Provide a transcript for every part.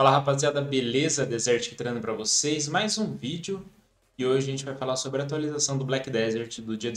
Fala rapaziada, beleza? Desert aqui trazendo para vocês mais um vídeo e hoje a gente vai falar sobre a atualização do Black Desert do dia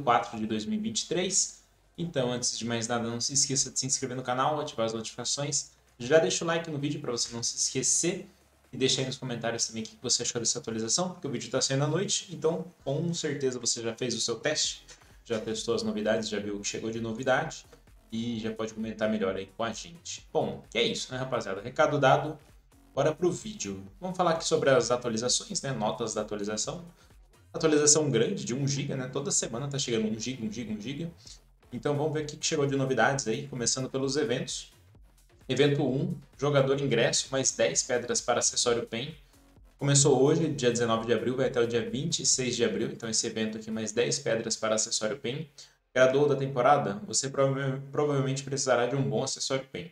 19/4/2023. Então, antes de mais nada, não se esqueça de se inscrever no canal, ativar as notificações, já deixa o like no vídeo para você não se esquecer e deixa aí nos comentários também o que você achou dessa atualização, porque o vídeo está saindo à noite, então com certeza você já fez o seu teste, já testou as novidades, já viu o que chegou de novidade e já pode comentar melhor aí com a gente. Bom, é isso, né, rapaziada? Recado dado, bora pro vídeo. Vamos falar aqui sobre as atualizações, né? Notas da atualização. Atualização grande de 1 GB, né? Toda semana tá chegando 1 GB, 1 GB, 1 GB. Então vamos ver o que chegou de novidades aí, começando pelos eventos. Evento 1, jogador ingresso, mais 10 pedras para acessório PEN. Começou hoje, dia 19 de abril, vai até o dia 26 de abril. Então esse evento aqui, mais 10 pedras para acessório PEN. Graduou da temporada, você provavelmente precisará de um bom acessório PEN.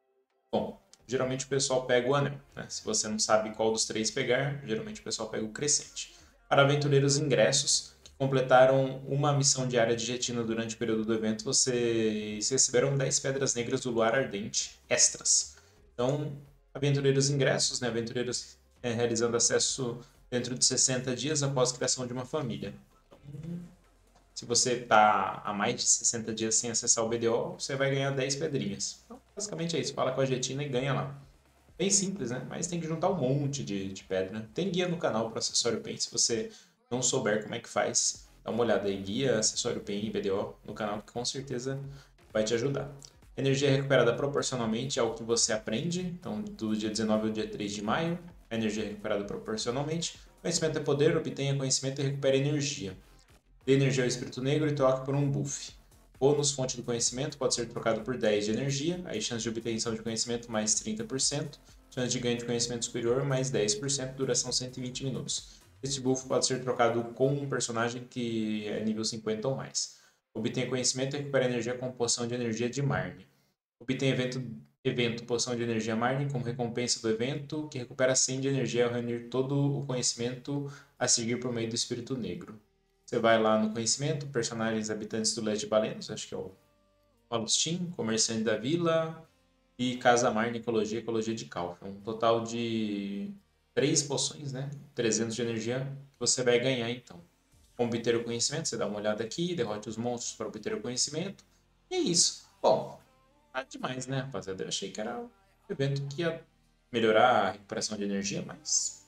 Bom, geralmente o pessoal pega o anel, né? Se você não sabe qual dos três pegar, geralmente o pessoal pega o crescente. Para aventureiros ingressos que completaram uma missão diária de retina durante o período do evento, vocês receberam 10 pedras negras do luar ardente extras. Então, aventureiros ingressos, né? Aventureiros realizando acesso dentro de 60 dias após a criação de uma família. Então, se você está há mais de 60 dias sem acessar o BDO, você vai ganhar 10 pedrinhas. Então, basicamente é isso. Fala com a Jetina e ganha lá. Bem simples, né? Mas tem que juntar um monte de pedra. Tem guia no canal para acessório PEN. Se você não souber como é que faz, dá uma olhada aí. Guia, acessório PEN e BDO no canal, que com certeza vai te ajudar. Energia recuperada proporcionalmente ao que você aprende. Então, do dia 19 ao dia 3 de maio, a energia recuperada proporcionalmente. Conhecimento é poder, obtenha conhecimento e recupere energia. Dê energia ao espírito negro e troque por um buff. Bônus fonte do conhecimento pode ser trocado por 10 de energia, aí chance de obtenção de conhecimento mais 30%, chance de ganho de conhecimento superior mais 10%, duração 120 minutos. Este buff pode ser trocado com um personagem que é nível 50 ou mais. Obtenha conhecimento e recupera energia com poção de energia de Marne. Obtenha evento poção de energia Marne como recompensa do evento, que recupera 100 de energia ao reunir todo o conhecimento a seguir por meio do espírito negro. Você vai lá no conhecimento, personagens habitantes do Leste de Balenos, acho que é o Alustin, comerciante da vila e Casa Mar, Ecologia, Ecologia de Cal. É um total de 3 poções, né? 300 de energia que você vai ganhar então. Como obter o conhecimento, você dá uma olhada aqui, derrote os monstros para obter o conhecimento. E é isso. Bom, nada demais, né, rapaziada? Eu achei que era um evento que ia melhorar a recuperação de energia, mas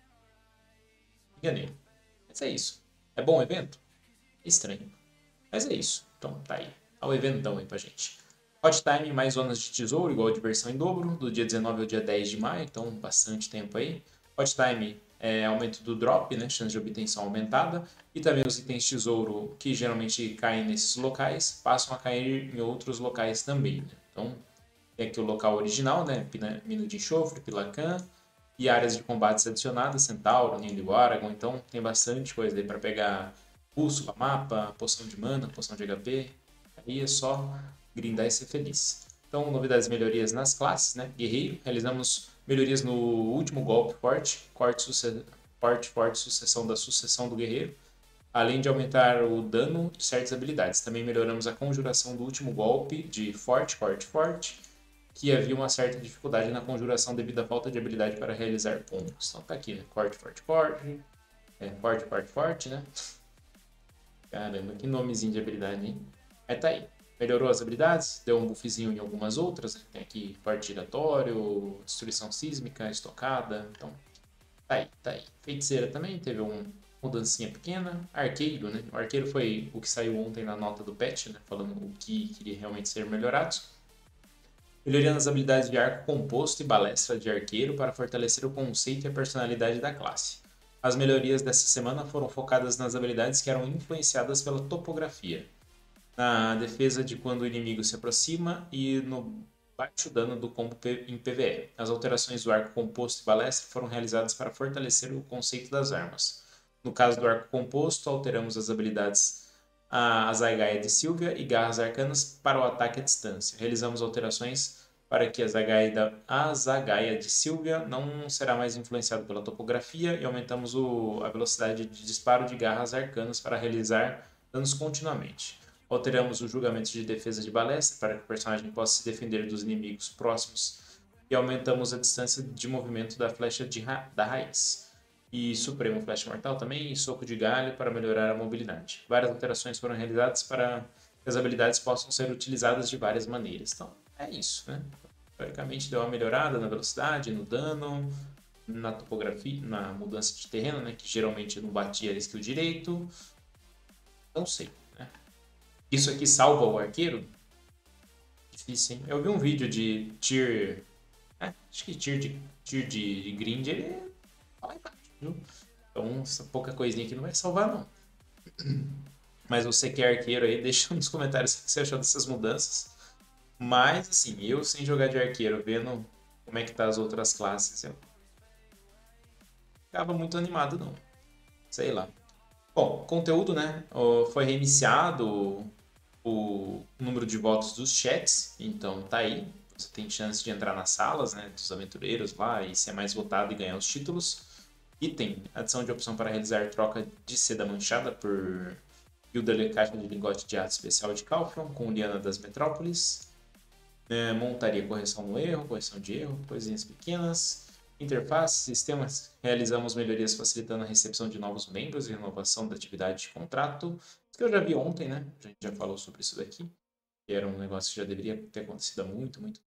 enganei. Mas é isso. É bom o evento? Estranho. Mas é isso. Então tá aí. Ao eventão aí pra gente. Hot Time mais zonas de tesouro, igual a diversão em dobro, do dia 19 ao dia 10 de maio, então bastante tempo aí. Hot Time é aumento do drop, né? Chance de obtenção aumentada. E também os itens tesouro que geralmente caem nesses locais passam a cair em outros locais também. Né? Então tem aqui o local original, né? Mina de enxofre, Pilacan. E áreas de combates adicionadas, Centauro, Ninho de Aragon. Então tem bastante coisa aí para pegar bússola, mapa, poção de mana, poção de HP. Aí é só grindar e ser feliz. Então, novidades e melhorias nas classes, né? Guerreiro, realizamos melhorias no último golpe forte, forte, sucessão do guerreiro, além de aumentar o dano de certas habilidades. Também melhoramos a conjuração do último golpe de forte, que havia uma certa dificuldade na conjuração devido à falta de habilidade para realizar combos. Então tá aqui, né? Forte, né? Caramba, que nomezinho de habilidade, hein? Aí tá aí. Melhorou as habilidades, deu um buffzinho em algumas outras. Né? Tem aqui parte giratório, destruição sísmica, estocada. Então, tá aí. Feiticeira também teve uma mudancinha pequena. Arqueiro, né? O arqueiro foi o que saiu ontem na nota do patch, né? Falando o que queria realmente ser melhorado. Melhoria nas habilidades de arco composto e balestra de arqueiro para fortalecer o conceito e a personalidade da classe. As melhorias dessa semana foram focadas nas habilidades que eram influenciadas pela topografia, na defesa de quando o inimigo se aproxima e no baixo dano do combo em PvE. As alterações do arco composto e balestra foram realizadas para fortalecer o conceito das armas. No caso do arco composto, alteramos as habilidades a Zagaia de Sylvia e Garras Arcanas para o ataque à distância. Realizamos alterações para que a Zagaia de Sylvia não será mais influenciado pela topografia e aumentamos a velocidade de disparo de Garras Arcanas para realizar danos continuamente. Alteramos os julgamentos de defesa de balestra para que o personagem possa se defender dos inimigos próximos E aumentamos a distância de movimento da flecha da raiz. E Supremo Flecha Mortal também, e Soco de Galho para melhorar a mobilidade. Várias alterações foram realizadas para que as habilidades possam ser utilizadas de várias maneiras. Então, é isso, né? Teoricamente deu uma melhorada na velocidade, no dano, na topografia, na mudança de terreno, né? Que geralmente não batia a skill direito. Não sei, né? Isso aqui salva o arqueiro? Difícil, hein? Eu vi um vídeo de tier... acho que tier de grind, ele fala embaixo, viu? Então, essa pouca coisinha aqui não vai salvar, não. Mas você que é arqueiro aí, deixa nos comentários o que você achou dessas mudanças. Mas, assim, eu sem jogar de arqueiro, vendo como é que tá as outras classes, eu não ficava muito animado, não. Sei lá. Bom, conteúdo, né? Foi reiniciado o número de votos dos chats, então tá aí. Você tem chance de entrar nas salas, né, dos aventureiros lá e ser mais votado e ganhar os títulos. Item, adição de opção para realizar troca de seda manchada por Guilda Caixa de Lingote de Arte Especial de Calfron com Liana das Metrópoles. Montaria, correção no erro, correção de erro, coisinhas pequenas. Interface, sistemas, realizamos melhorias facilitando a recepção de novos membros e renovação da atividade de contrato. Isso que eu já vi ontem, né? A gente já falou sobre isso daqui. Que era um negócio que já deveria ter acontecido há muito.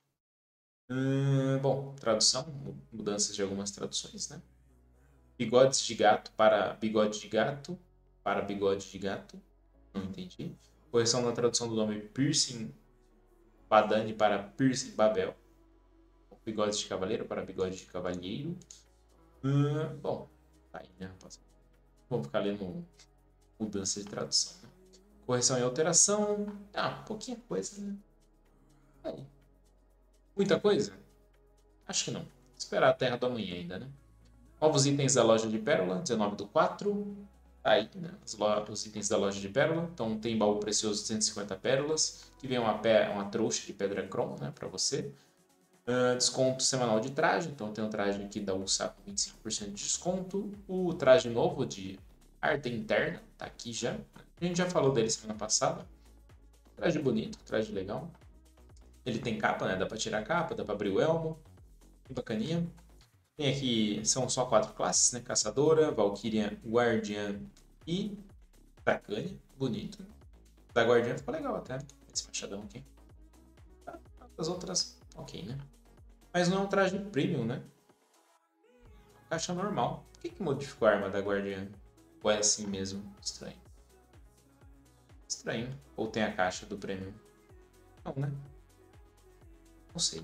Bom, tradução, mudanças de algumas traduções, né? Bigodes de gato para bigode de gato para bigode de gato. Não entendi. Correção na tradução do nome Piercing Badani para Piercing Babel. Bigode de cavaleiro para bigode de cavalheiro. Bom, tá aí, né, rapaziada? Vamos ficar lendo mudança de tradução, né? Correção e alteração. Pouquinha coisa, né? Aí. Muita coisa? Acho que não. Esperar a Terra do Amanhã ainda, né? Novos itens da loja de Pérola, 19/4. Tá aí, né? Os itens da loja de Pérola. Então tem baú precioso 250 pérolas, que vem uma trouxa de pedra chrome, né, para você. Desconto semanal de traje, então tem um traje aqui da USA com 25% de desconto. O traje novo de arte interna, tá aqui já. A gente já falou dele semana passada. Traje bonito, traje legal. Ele tem capa, né? Dá pra tirar a capa, dá pra abrir o elmo. Bacaninha. Tem aqui, são só 4 classes, né? Caçadora, Valkyria, Guardiã e Dracânia. Bonito. Da Guardiã ficou legal até. Esse machadão aqui. As outras, ok, né? Mas não é um traje premium, né? Caixa normal. Por que modificou a arma da Guardiã? Ou é assim mesmo? Estranho. Estranho. Ou tem a caixa do premium? Não, né? Não sei.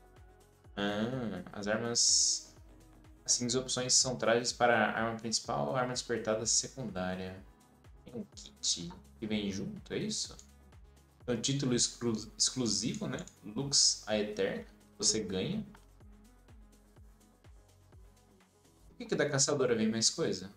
As armas... Assim, as opções são trajes para arma principal ou arma despertada secundária. Tem um kit que vem junto, é isso? Então, título exclusivo, né? Lux Aether. Você ganha. Por que da caçadora vem mais coisa?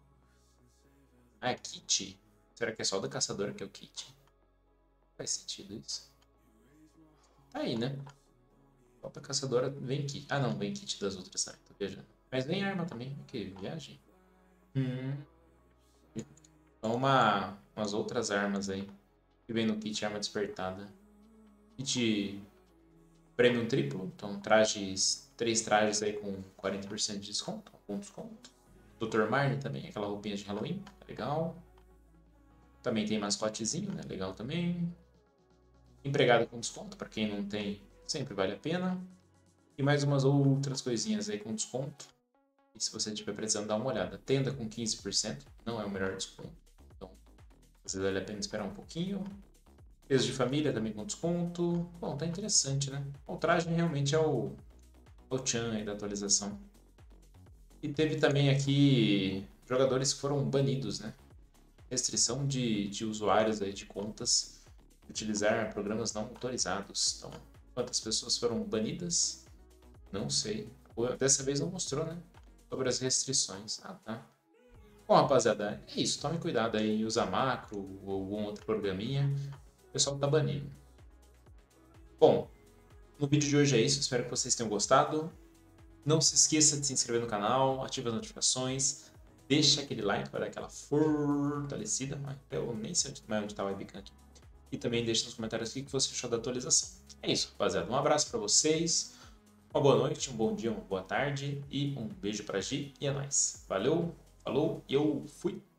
É kit? Será que é só da caçadora que é o kit? Faz sentido isso. Tá aí, né? Falta caçadora, vem kit. Não, vem kit das outras também, tô viajando. Mas vem arma também, que viagem. Então umas outras armas aí. Que vem no kit arma despertada. Kit premium triplo, então trajes, 3 trajes aí com 40% de desconto, com desconto. Dr. Marley também, aquela roupinha de Halloween, legal. Também tem mascotezinho, né? Legal também. Empregado com desconto, para quem não tem, sempre vale a pena. E mais umas outras coisinhas aí com desconto. E se você estiver precisando dar uma olhada. Tenda com 15%, não é o melhor desconto. Então, às vezes vale a pena esperar um pouquinho. Peso de família também com desconto. Bom, tá interessante, né? O traje realmente é o Chan aí da atualização. E teve também aqui jogadores que foram banidos, né? Restrição de usuários aí de contas utilizar programas não autorizados. Então, quantas pessoas foram banidas? Não sei. Dessa vez não mostrou, né? Sobre as restrições. Tá. Bom, rapaziada, é isso. Tome cuidado aí. Usa macro ou algum outro programinha. O pessoal tá banido. Bom, no vídeo de hoje é isso. Espero que vocês tenham gostado. Não se esqueça de se inscrever no canal, ative as notificações, deixa aquele like para dar aquela fortalecida. Eu nem sei onde está o webcam aqui. E também deixa nos comentários o que você achou da atualização. É isso, rapaziada. Um abraço para vocês. Uma boa noite, um bom dia, uma boa tarde e um beijo pra Gi e é nóis. Valeu, falou e eu fui!